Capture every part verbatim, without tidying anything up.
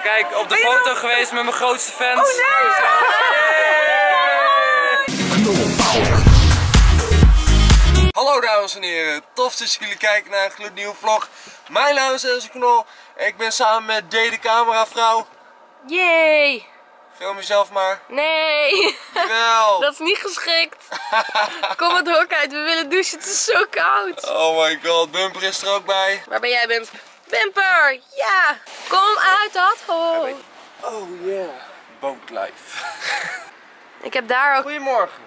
Kijk, op de foto geweest met mijn grootste fans. Oh nee! Hallo dames en heren, tof dat jullie kijken naar een gloednieuwe vlog. Mijn naam is Elze Knol. Ik ben samen met D de cameravrouw. Yay! Film jezelf maar. Nee! Wel. Dat is niet geschikt. Kom het hok uit, we willen douchen, het is zo koud. Oh my god, Bumper is er ook bij. Waar ben jij, Bump? Bumper! Ja! Kom uit dat hok. Oh yeah, boatlife. Ik heb daar ook... Goedemorgen.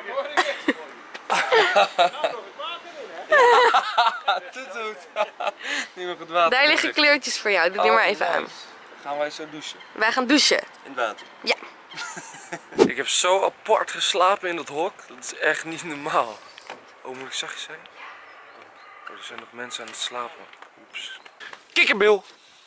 Toet toet. Niet meer goed water. Daar liggen kleurtjes voor jou, doe die Oh, maar even nice. aan. Gaan wij zo douchen? Wij gaan douchen. In het water? Ja. Ik heb zo apart geslapen in dat hok, dat is echt niet normaal. Oh, moet ik zachtjes zijn? Oh, er zijn nog mensen aan het slapen. Oeps. Kikkerbil!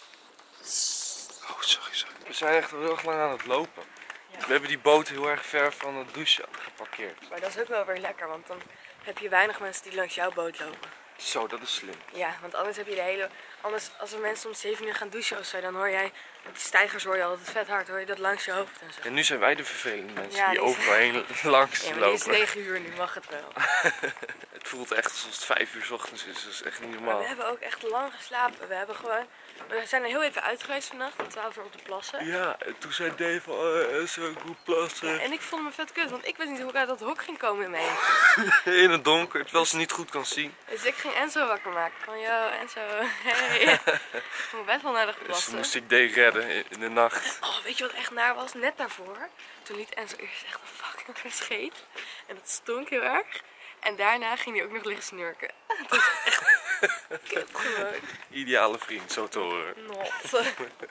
Oh, sorry, sorry. We zijn echt heel erg lang aan het lopen. Ja. We hebben die boot heel erg ver van het douchen geparkeerd. Maar dat is ook wel weer lekker, want dan heb je weinig mensen die langs jouw boot lopen. Zo, dat is slim. Ja, want anders heb je de hele... Anders, als er mensen om zeven uur gaan douchen of zo, dan hoor jij... Met die stijgers hoor je altijd vet hard, hoor je dat langs je hoofd en zo. En nu zijn wij de vervelende mensen Ja, die die- overal heen langs Ja, maar lopen. het is negen uur, nu mag het wel. Het voelt echt alsof het vijf uur 's ochtends is, dat is echt niet Maar normaal. we hebben ook echt lang geslapen. We hebben gewoon... We zijn er heel even uit geweest vannacht, om twaalf uur op de plassen. Ja, en toen zei Dave van, oh, zo goed plassen. Ja, en ik voelde me vet kut, want ik wist niet hoe ik uit dat hok ging komen in mijn eentje. In het donker, terwijl ze niet goed kan zien. Dus ik ging Enzo wakker maken. Van, yo, Enzo, hey. Ik vond best wel naar de Dus plassen. toen moest ik Dave redden in- in de nacht. Oh, weet je wat echt naar was? Net daarvoor, toen liet Enzo eerst echt een fucking scheet. En dat stonk heel erg. En daarna ging hij ook nog liggen snurken. Dat is echt kut gewoon. Ideale vriend, zo te horen. Not.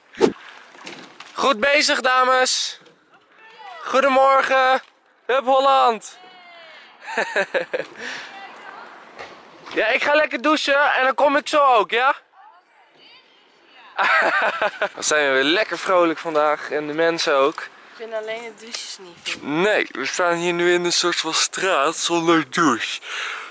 Goed bezig, dames. Goedemorgen. Hup Holland. Ja, ik ga lekker douchen en dan kom ik zo ook, ja? Dan zijn we weer lekker vrolijk vandaag en de mensen ook. Ik vind alleen het douches niet veel. Nee, we staan hier nu in een soort van straat zonder douche.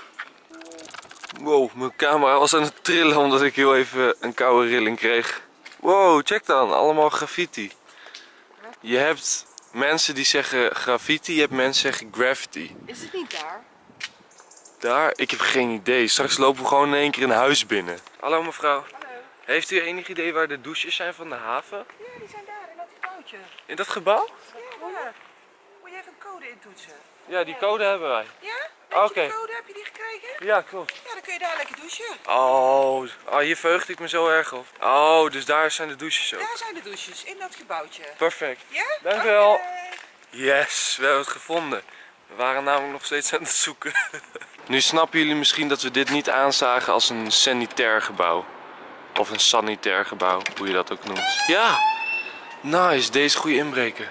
Wow, mijn camera was aan het trillen omdat ik heel even een koude rilling kreeg. Wow, check dan, allemaal graffiti. Je hebt mensen die zeggen graffiti, je hebt mensen die zeggen graffiti. Is het niet daar? Daar? Ik heb geen idee. Straks lopen we gewoon in één keer een huis binnen. Hallo mevrouw. Hallo. Heeft u enig idee waar de douches zijn van de haven? Ja, die zijn daar in dat gebouwtje. In dat gebouw? Ja, daar. Moet je even een code intoetsen? Ja, die code hebben wij. Ja? Weet Oké. je de code? Heb je die gekregen? Ja, klopt. Ja, dan kun je daar lekker douchen. Oh, oh, hier verheugde ik me zo erg op. Oh, dus daar zijn de douches ook. Daar zijn de douches, in dat gebouwtje. Perfect. Ja? Dankjewel. Oké. Yes, we hebben het gevonden. We waren namelijk nog steeds aan het zoeken. Nu snappen jullie misschien dat we dit niet aanzagen als een sanitair gebouw. Of een sanitair gebouw, hoe je dat ook noemt. Ja, nice, deze goede inbreker.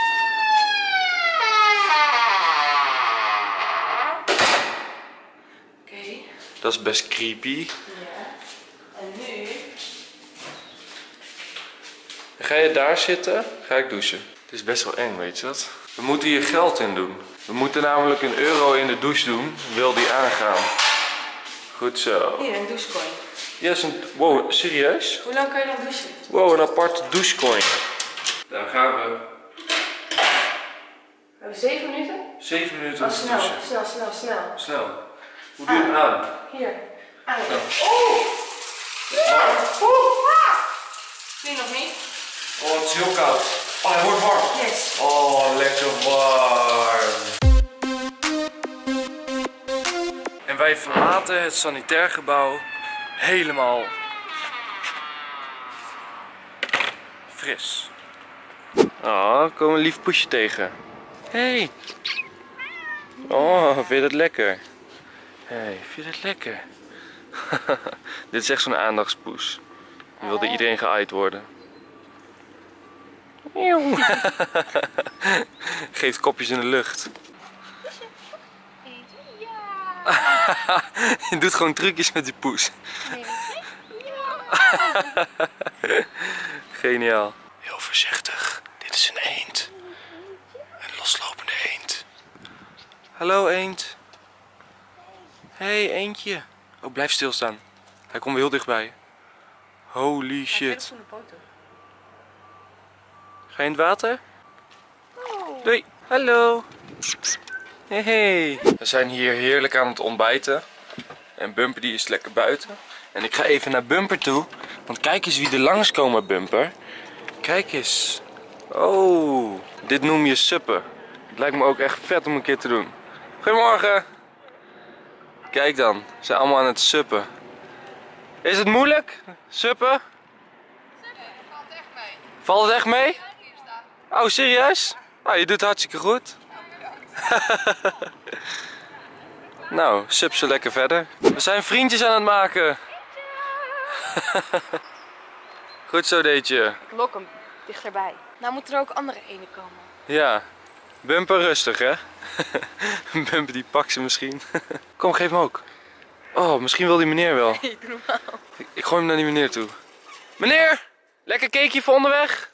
Oké. Dat is best creepy. Ja. En nu? Ga je daar zitten, ga ik douchen. Het is best wel eng, weet je dat? We moeten hier geld in doen. We moeten namelijk een euro in de douche doen, wil die aangaan. Goed zo. Hier, een douchecoin. Ja, is een... Wow, serieus? Hoe lang kan je nog douchen? Wow, een aparte douchecoin. Daar gaan we. We hebben zeven minuten? Zeven minuten om Oh, te snel, douchen. snel, snel, snel. Snel. Hoe doe je het aan? Hier. Aan. Snel. Oeh! Oeh! Ah! Zie je nog niet? Oh, het is heel koud. Oh, hij wordt warm. Yes. Oh, lekker warm. En wij verlaten het sanitair gebouw helemaal fris. Oh, er komen een lief poesje tegen. Hey. Oh, vind je dat lekker? Hey, vind je dat lekker? Dit is echt zo'n aandachtspoes. Die wilde iedereen geaaid worden. Geeft kopjes in de lucht. Je doet gewoon trucjes met die poes. Geniaal. Heel voorzichtig. Dit is een eend. Een loslopende eend. Hallo eend. Hey eendje. Oh, blijf stilstaan. Hij komt weer heel dichtbij. Holy shit. Ga je in het water? Doei. Hallo. Hey, hey. We zijn hier heerlijk aan het ontbijten. En Bumper die is lekker buiten. En ik ga even naar Bumper toe. Want kijk eens wie er langskomen, Bumper. Kijk eens. Oh, dit noem je suppen. Het lijkt me ook echt vet om een keer te doen. Goedemorgen. Kijk dan, ze zijn allemaal aan het suppen. Is het moeilijk, suppen? Valt echt mee. Valt het echt mee? Oh, serieus? Nou, je doet het hartstikke goed. Nou, sup zo lekker verder. We zijn vriendjes aan het maken. Goed zo deed je. Ik lok hem dichterbij. Nou moeten er ook andere enen komen. Ja, Bumper rustig hè. Bumper die pakt ze misschien. Kom, geef hem ook. Oh, misschien wil die meneer wel. Nee, doe normaal. Ik, ik gooi hem naar die meneer toe. Meneer, lekker cakeje voor onderweg?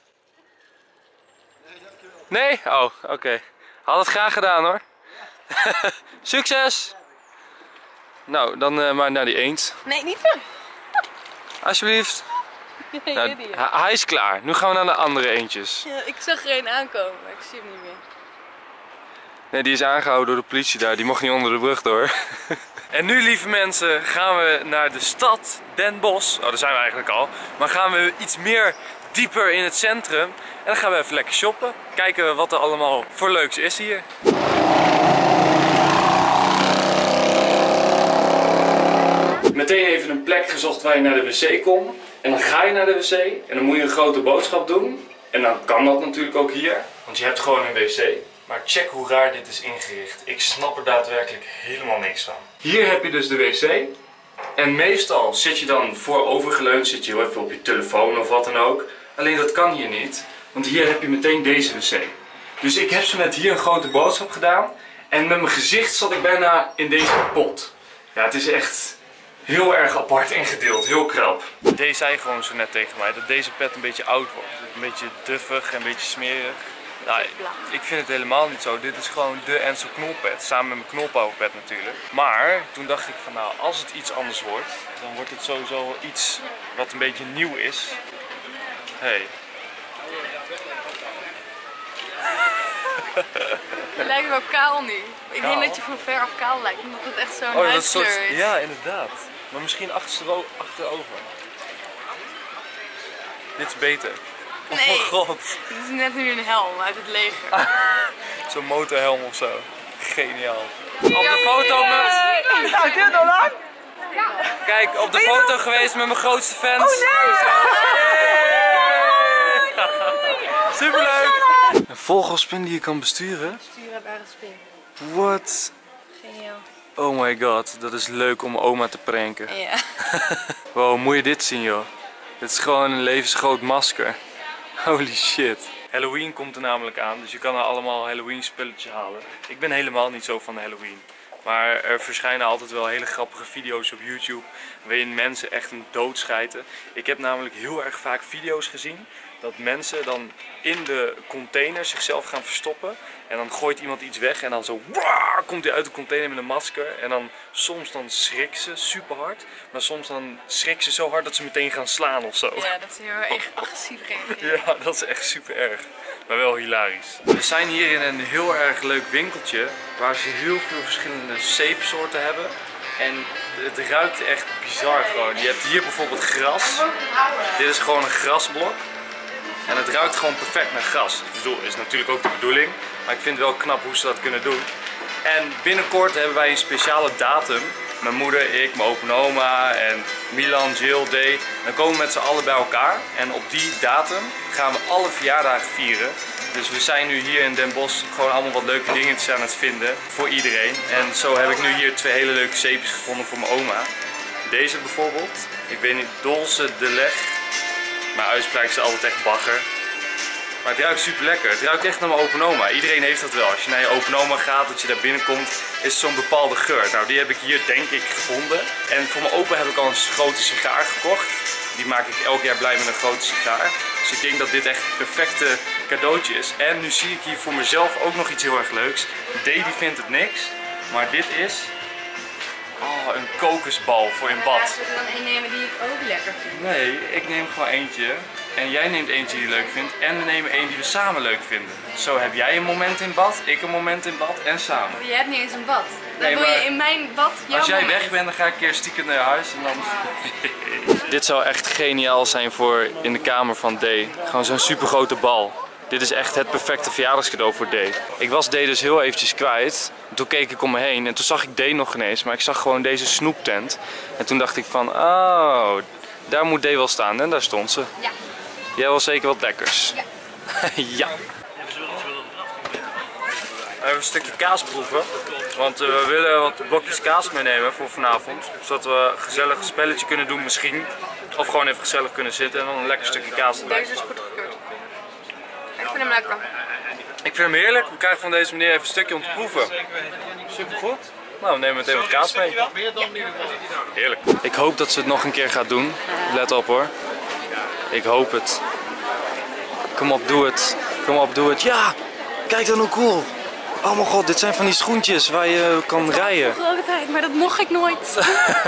Nee? Oh, oké. Okay. Had het graag gedaan hoor. Succes! Nou, dan uh, maar naar die eend. Nee, niet van. Alsjeblieft. Nee, Nou, idiot. hij, hij is klaar. Nu gaan we naar de andere eendjes. Ja, ik zag er een aankomen, maar ik zie hem niet meer. Nee, die is aangehouden door de politie daar. Die mocht niet onder de brug door. En nu, lieve mensen, gaan we naar de stad Den Bosch. Oh, daar zijn we eigenlijk al. Maar gaan we iets meer dieper in het centrum. En dan gaan we even lekker shoppen. Kijken wat er allemaal voor leuks is hier. Meteen even een plek gezocht waar je naar de wc komt. En dan ga je naar de wc en dan moet je een grote boodschap doen. En dan kan dat natuurlijk ook hier, want je hebt gewoon een wc. Maar check hoe raar dit is ingericht. Ik snap er daadwerkelijk helemaal niks van. Hier heb je dus de wc. En meestal zit je dan voorovergeleund, zit je heel even op je telefoon of wat dan ook. Alleen dat kan hier niet, want hier heb je meteen deze wc. Dus ik heb zo net hier een grote boodschap gedaan. En met mijn gezicht zat ik bijna in deze pot. Ja, het is echt heel erg apart ingedeeld, heel krap. Deze zei gewoon zo net tegen mij dat deze pet een beetje oud wordt. Een beetje duffig en een beetje smerig. Nou, ik vind het helemaal niet zo. Dit is gewoon de Enzo knolpet, samen met mijn knolpowerpet natuurlijk. Maar toen dacht ik van nou, als het iets anders wordt, dan wordt het sowieso wel iets wat een beetje nieuw is. Hey. Je lijkt wel kaal nu. Ik Kaal? denk dat je van ver af kaal lijkt, omdat het echt zo'n Oh, dat is huidskleur soort... is. Ja, inderdaad. Maar misschien achterover. achterover. Dit is beter. Nee. Oh mijn god. Dit is net nu een helm uit het leger. Zo'n motorhelm of zo. Geniaal. Op de foto met... Nou, dit al lang? Kijk, op de foto geweest met mijn grootste fans. Oh nee! Superleuk! Een vogelspin die je kan besturen? Stuurbare spin. What? Geniaal. Oh my god, dat is leuk om oma te pranken. Ja. Wow, moet je dit zien joh. Dit is gewoon een levensgroot masker. Holy shit. Halloween komt er namelijk aan, dus je kan er allemaal Halloween spulletjes halen. Ik ben helemaal niet zo van Halloween. Maar er verschijnen altijd wel hele grappige video's op YouTube waarin mensen echt een dood schijten. Ik heb namelijk heel erg vaak video's gezien dat mensen dan in de container zichzelf gaan verstoppen. En dan gooit iemand iets weg en dan zo waaah, komt hij uit de container met een masker. En dan soms dan schrikken ze super hard. Maar soms dan schrikken ze zo hard dat ze meteen gaan slaan of zo. Ja, dat is heel erg agressief reageren. Ja, dat is echt super erg. Maar wel hilarisch. We zijn hier in een heel erg leuk winkeltje waar ze heel veel verschillende zeepsoorten hebben. En het ruikt echt bizar gewoon. Je hebt hier bijvoorbeeld gras. Dit is gewoon een grasblok. En het ruikt gewoon perfect naar gras. Ik bedoel, is natuurlijk ook de bedoeling. Maar ik vind het wel knap hoe ze dat kunnen doen. En binnenkort hebben wij een speciale datum. Mijn moeder, ik, mijn opa en oma en Milan, Jill, Day. Dan komen we met z'n allen bij elkaar. En op die datum gaan we alle verjaardagen vieren. Dus we zijn nu hier in Den Bosch gewoon allemaal wat leuke dingetjes aan het vinden voor iedereen. En zo heb ik nu hier twee hele leuke zeepjes gevonden voor mijn oma. Deze bijvoorbeeld. Ik weet niet, Dolce de Leg. Mijn uitspraak is altijd echt bagger. Maar het ruikt super lekker. Het ruikt echt naar mijn opa en oma. Iedereen heeft dat wel. Als je naar je opa en oma gaat, dat je daar binnenkomt, is zo'n bepaalde geur. Nou, die heb ik hier denk ik gevonden. En voor mijn opa heb ik al een grote sigaar gekocht. Die maak ik elk jaar blij met een grote sigaar. Dus ik denk dat dit echt het perfecte cadeautje is. En nu zie ik hier voor mezelf ook nog iets heel erg leuks. Dee die vindt het niks. Maar dit is... Oh, een kokosbal voor in bad. Laten we er dan één nemen die ik ook lekker vind. Nee, ik neem gewoon eentje. En jij neemt eentje die je leuk vindt. En we nemen één die we samen leuk vinden. Zo heb jij een moment in bad, ik een moment in bad en samen. Je hebt niet eens een bad. Dan Nee, wil je maar in mijn bad jouw Als jij moment. weg bent, dan ga ik een keer stiekem naar huis en dan... Dit zou echt geniaal zijn voor in de kamer van D. Gewoon zo'n supergrote bal. Dit is echt het perfecte verjaardagscadeau voor D. Ik was D dus heel eventjes kwijt. Toen keek ik om me heen en toen zag ik D nog ineens. Maar ik zag gewoon deze snoeptent. En toen dacht ik van, oh, daar moet D wel staan. En daar stond ze. Ja. Jij wil zeker wat lekkers. Ja. Ja. Even een stukje kaas proeven. Want uh, we willen wat blokjes kaas meenemen voor vanavond. Zodat we een gezellig spelletje kunnen doen misschien. Of gewoon even gezellig kunnen zitten en dan een lekker stukje kaas erbij. Deze is goed gekeurd. Ik vind hem lekker. Ik vind hem heerlijk. We krijgen van deze meneer even een stukje om te proeven. Supergoed. Nou, we nemen meteen wat kaas mee. Heerlijk. Ik hoop dat ze het nog een keer gaat doen. Let op hoor. Ik hoop het. Kom op, doe het. Kom op, doe het. Ja! Kijk dan hoe cool. Oh mijn god, dit zijn van die schoentjes waar je kan rijden. Grootheid, maar dat mocht ik nooit.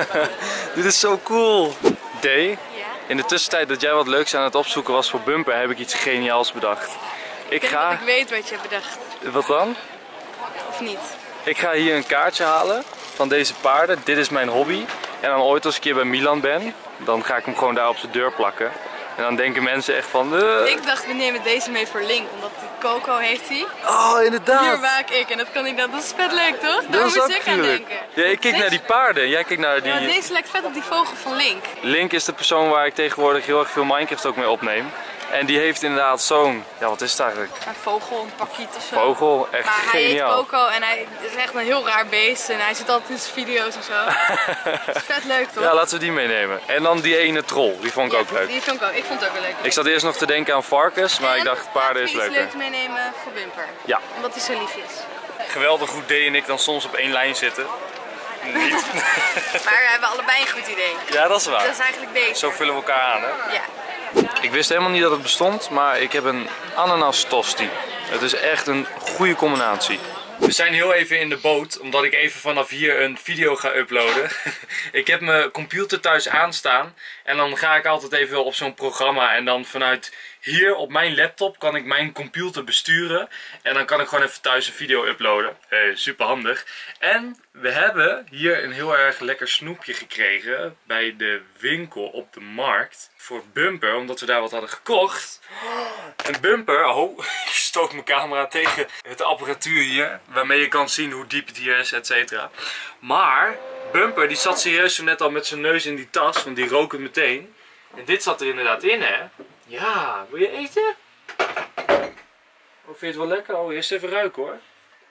Dit is zo cool. D, Ja? in de tussentijd dat jij wat leuks aan het opzoeken was voor Bumper, heb ik iets geniaals bedacht. Ik Ik denk ga... dat ik weet wat je hebt bedacht. Wat dan? Of niet? Ik ga hier een kaartje halen van deze paarden. Dit is mijn hobby. En dan ooit als ik een keer bij Milan ben, dan ga ik hem gewoon daar op zijn deur plakken. En dan denken mensen echt van... Uh... Ik dacht we nemen deze mee voor Link, omdat die Coco heeft hij. Oh, inderdaad. Hier waak ik en dat kan hij dan. Dat is vet leuk toch? Daar Dat is moest ook ik aan gruwelijk. denken. Ja, ik keek Deze- naar die paarden en jij keek naar die... Ja, maar deze lijkt vet op die vogel van Link. Link is de persoon waar ik tegenwoordig heel erg veel Minecraft ook mee opneem. En die heeft inderdaad zo'n... Ja, wat is het eigenlijk? Een vogel, een pakiet of zo. Vogel, echt Maar hij heet geniaal. Coco en hij is echt een heel raar beest en hij zit altijd in zijn video's en zo. Dat is vet leuk toch? Ja, laten we die meenemen. En dan die ene troll, die vond ik Ja, ook leuk. Die vond ik ook. Ik vond het ook wel leuk. Ik zat eerst nog te denken aan varkens, maar ik dacht paarden is Laten we leuker. iets leuks meenemen voor Bumper. Ja. Omdat hij zo lief is. Geweldig hoe D en ik dan soms op één lijn zitten. Niet. Maar we hebben allebei een goed idee. Ja, dat is Dat waar. is eigenlijk beter. Zo vullen we elkaar aan, hè? Ja. Ik wist helemaal niet dat het bestond, maar ik heb een ananas tosti. Het is echt een goede combinatie. We zijn heel even in de boot, omdat ik even vanaf hier een video ga uploaden. Ik heb mijn computer thuis aanstaan en dan ga ik altijd even op zo'n programma en dan vanuit hier op mijn laptop kan ik mijn computer besturen. En dan kan ik gewoon even thuis een video uploaden. Hey, super handig. En we hebben hier een heel erg lekker snoepje gekregen bij de winkel op de markt. Voor Bumper, omdat we daar wat hadden gekocht. En Bumper, oh, ik stoot mijn camera tegen het apparatuur hier. Waarmee je kan zien hoe diep het hier is, et cetera. Maar Bumper die zat serieus zo net al met zijn neus in die tas, want die rook het meteen. En dit zat er inderdaad in, hè? Ja, wil je eten? Of vind je het wel lekker? Oh, eerst even ruiken hoor.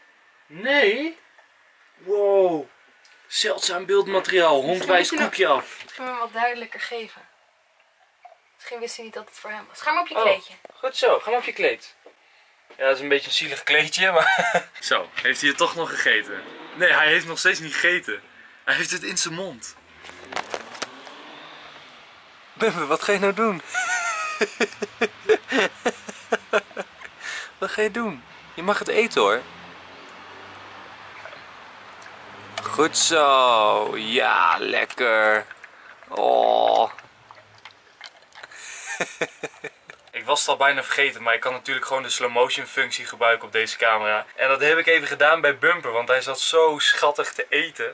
Nee? Wow. Zeldzaam beeldmateriaal. Hond wijst koekje af. Ik ga hem wat duidelijker geven. Misschien wist hij niet dat het voor hem was. Ga maar op je Oh, kleedje. goed zo. Ga maar op je kleed. Ja, dat is een beetje een zielig kleedje, maar... Zo, heeft hij het toch nog gegeten? Nee, hij heeft nog steeds niet gegeten. Hij heeft het in zijn mond. Bumper, wat ga je nou doen? Wat ga je doen? Je mag het eten hoor. Goed zo. Ja, lekker. Oh. Ik was het al bijna vergeten, maar ik kan natuurlijk gewoon de slow motion functie gebruiken op deze camera. En dat heb ik even gedaan bij Bumper, want hij zat zo schattig te eten.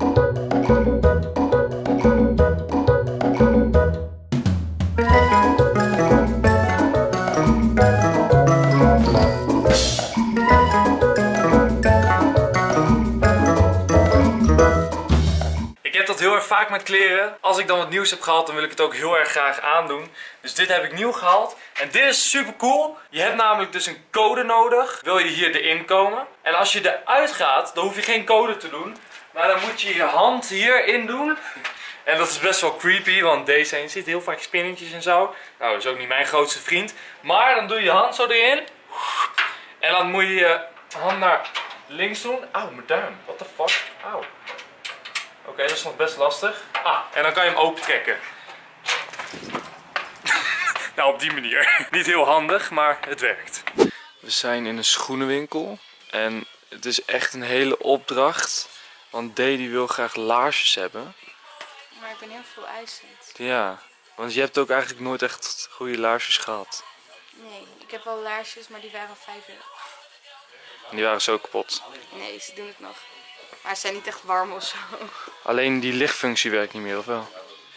Ik heb dat heel erg vaak met kleren. Als ik dan wat nieuws heb gehaald, dan wil ik het ook heel erg graag aandoen. Dus dit heb ik nieuw gehaald. En dit is super cool. Je hebt namelijk dus een code nodig. Wil je hier erin komen. En als je eruit gaat, dan hoef je geen code te doen. Maar dan moet je je hand hierin doen. En dat is best wel creepy, want deze heen zit heel vaak spinnetjes en zo. Nou, dat is ook niet mijn grootste vriend. Maar dan doe je je hand zo erin. En dan moet je je hand naar links doen. Auw, mijn duim. What the fuck? Auw. Oké, okay, dat is nog best lastig. Ah, en dan kan je hem open trekken. Nou, op die manier. Niet heel handig, maar het werkt. We zijn in een schoenenwinkel. En het is echt een hele opdracht. Want D die wil graag laarsjes hebben. Maar ik ben heel veel eisend. Ja, Want je hebt ook eigenlijk nooit echt goede laarsjes gehad. Nee, ik heb wel laarsjes, maar die waren vijf euro. En die waren zo kapot. Nee, ze doen het nog. Maar ze zijn niet echt warm of zo. Alleen die lichtfunctie werkt niet meer, of wel?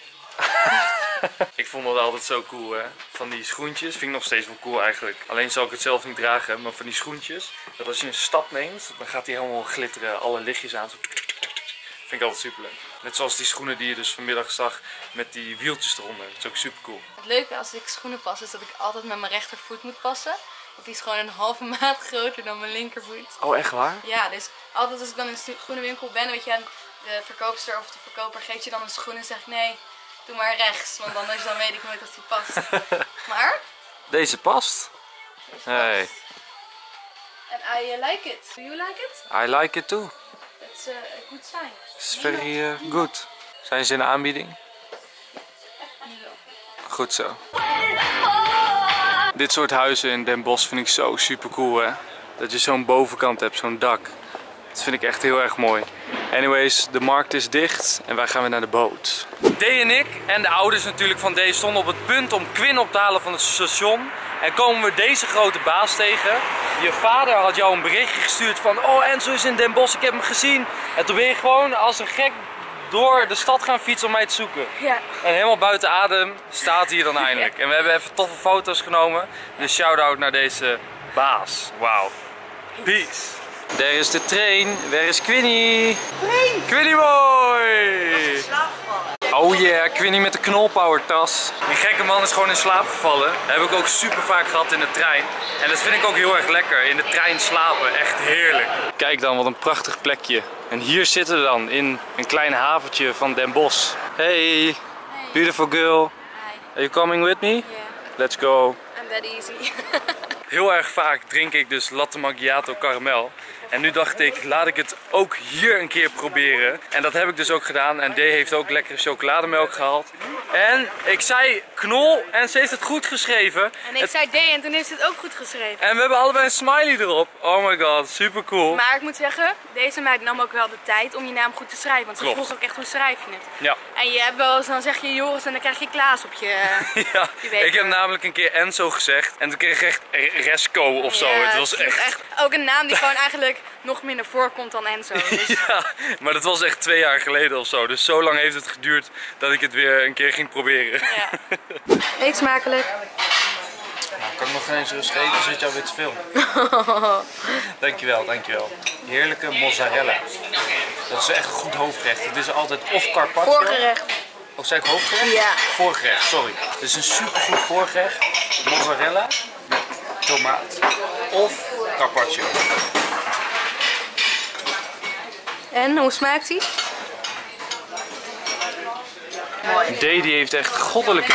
Ik vond dat altijd zo cool, hè. Van die schoentjes vind ik nog steeds wel cool eigenlijk. Alleen zal ik het zelf niet dragen, maar van die schoentjes. Dat als je een stap neemt, dan gaat die helemaal glitteren. Alle lichtjes aan. Zo. Vind ik altijd super leuk. Net zoals die schoenen die je dus vanmiddag zag met die wieltjes eronder. Dat is ook super cool. Het leuke als ik schoenen pas is dat ik altijd met mijn rechtervoet moet passen. Want die is gewoon een halve maat groter dan mijn linkervoet. Oh, echt waar? Ja, dus altijd als ik dan in een schoenenwinkel ben, weet je, aan de verkoopster of de verkoper geeft je dan een schoen en zeg ik nee, doe maar rechts. Want anders dan weet ik nooit of die past. Maar? Deze past. Hey. En I uh, like it. Do you like it? I like it too. It's uh, a good sign. It's very uh, good. Zijn ze in de aanbieding? Goed zo. Dit soort huizen in Den Bosch vind ik zo super cool, hè. Dat je zo'n bovenkant hebt, zo'n dak. Dat vind ik echt heel erg mooi. Anyways, de markt is dicht en wij gaan weer naar de boot. D en ik en de ouders natuurlijk van D stonden op het punt om Quinn op te halen van het station. En komen we deze grote baas tegen. Je vader had jou een berichtje gestuurd van oh, Enzo is in Den Bosch, ik heb hem gezien. En toen ben je gewoon als een gek door de stad gaan fietsen om mij te zoeken. Ja. En helemaal buiten adem staat hij dan eindelijk. En we hebben even toffe foto's genomen. Dus shout-out naar deze baas. Wauw. Peace. Daar is de train. Waar is Quinny? Quinn! Quinny boy! Slaapgevallen. Oh yeah, Quinny met de knolpower tas. Die gekke man is gewoon in slaap gevallen. Dat heb ik ook super vaak gehad in de trein. En dat vind ik ook heel erg lekker. In de trein slapen, echt heerlijk. Kijk dan, wat een prachtig plekje. En hier zitten we dan in een klein haventje van Den Bosch. Hey, beautiful girl. Hi. Are you coming with me? Yeah. Let's go. I'm that easy. Heel erg vaak drink ik dus latte macchiato caramel. En nu dacht ik, laat ik het ook hier een keer proberen. En dat heb ik dus ook gedaan. En D heeft ook lekkere chocolademelk gehaald. En ik zei knol en ze heeft het goed geschreven. En ik Het- zei D en toen heeft ze het ook goed geschreven. En we hebben allebei een smiley erop. Oh my god, super cool. Maar ik moet zeggen, deze meid nam ook wel de tijd om je naam goed te schrijven. Want ze Klopt. vroeg ook echt hoe schrijf je het. Ja. En je hebt wel eens, dan zeg je Joris en dan krijg je Klaas op je... Ja, Je weet ik heb het. namelijk een keer Enzo gezegd. En toen kreeg ik echt Resco of zo. Ja, Het was is echt... ook een naam die gewoon eigenlijk nog minder voorkomt dan Enzo. Dus Ja, maar dat was echt twee jaar geleden of zo. Dus zo lang heeft het geduurd dat ik het weer een keer ging proberen. ja. Eet smakelijk. Nou, kan ik nog geen eens rustig eten, zit je alweer te filmen. Dankjewel, dankjewel. Heerlijke mozzarella. Dat is echt een goed hoofdgerecht. Het is altijd of carpaccio. Voorgerecht. Of zei ik hoofdgerecht? Ja. Voorgerecht, sorry. Het is een supergoed voorgerecht. Mozzarella met tomaat. Of carpaccio. En, hoe smaakt die? D die heeft echt goddelijke...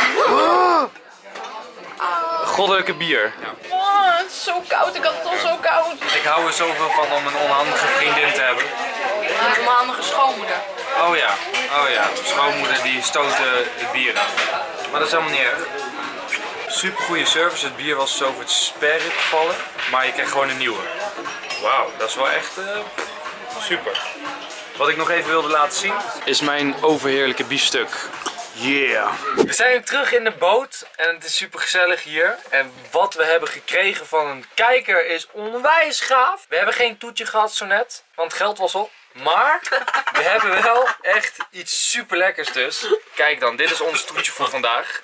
Goddelijke bier. Oh, het is zo koud. Ik had het al zo koud. Ik hou er zoveel van om een onhandige vriendin te hebben. Een onhandige schoonmoeder. Oh ja, oh ja. Schoonmoeder die stootte het bier aan. Maar dat is helemaal niet erg. Super goede service. Het bier was over het sperren gevallen. Maar je krijgt gewoon een nieuwe. Wauw, dat is wel echt uh, super. Wat ik nog even wilde laten zien is mijn overheerlijke biefstuk. Yeah! We zijn terug in de boot en het is super gezellig hier. En wat we hebben gekregen van een kijker is onwijs gaaf. We hebben geen toetje gehad zo net, want het geld was op. Maar we hebben wel echt iets super lekkers dus. Kijk dan, dit is ons toetje voor vandaag.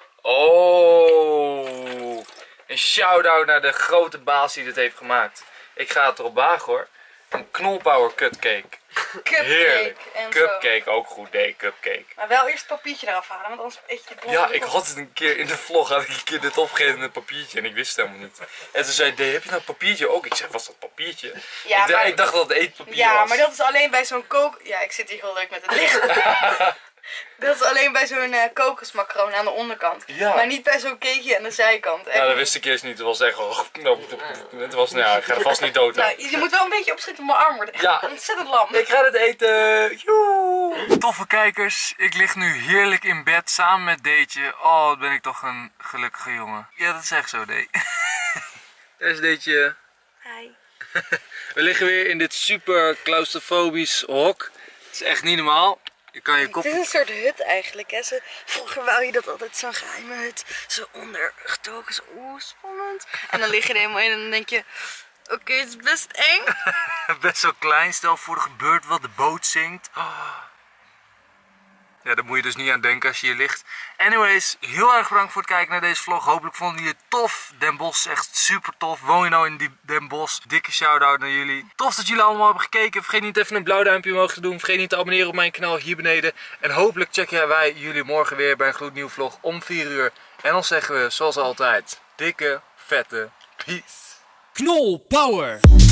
Oh! Een shout-out naar de grote baas die dit heeft gemaakt. Ik ga het erop wagen hoor. Een knolpower cupcake. Heerlijk. En Cupcake ook goed, nee, cupcake. Maar wel eerst het papiertje eraf halen, want anders eet je het Ja, ik had het een keer in de vlog, had ik een keer dit opgegeten in een papiertje en ik wist het helemaal niet. En toen zei hij, heb je nou een papiertje ook? Ik zei, was dat papiertje? Ja, ik, dacht, maar- ik dacht dat het eetpapier Ja, was. maar dat is alleen bij zo'n kook... Ja, ik zit hier heel leuk met het licht. Dat is alleen bij zo'n uh, kokosmacroon aan de onderkant. Ja. Maar niet bij zo'n cakeje aan de zijkant. Ja, dat wist ik eerst niet. Het was echt wel... Het was, nou ja, ik ga er vast niet dood aan. Nou, je moet wel een beetje opschieten op mijn arm worden. Echt Ja. ontzettend lam. Ik ga het eten. Joe. Toffe kijkers, ik lig nu heerlijk in bed samen met Deetje. Oh, wat ben ik toch een gelukkige jongen. Ja, dat is echt zo, D. Daar is Deetje. Hi. We liggen weer in dit super claustrofobisch hok. Het is echt niet normaal. Je kan je kop... Het is een soort hut eigenlijk. Hè? Zo, vroeger wou je dat altijd zo'n geheime hut. Zo ondergetogen. Zo oeh, spannend. En dan lig je er helemaal in en dan denk je... Oké, okay, het is best eng. Best wel klein. Stel voor er gebeurt wat, de boot zinkt. Oh. Ja, daar moet je dus niet aan denken als je hier ligt. Anyways, heel erg bedankt voor het kijken naar deze vlog. Hopelijk vonden jullie het tof. Den Bosch is echt super tof. Woon je nou in die Den Bosch? Dikke shout-out naar jullie. Tof dat jullie allemaal hebben gekeken. Vergeet niet even een blauw duimpje omhoog te doen. Vergeet niet te abonneren op mijn kanaal hier beneden. En hopelijk checken wij jullie morgen weer bij een gloednieuwe vlog om vier uur. En dan zeggen we, zoals altijd, dikke, vette peace. Knol Power!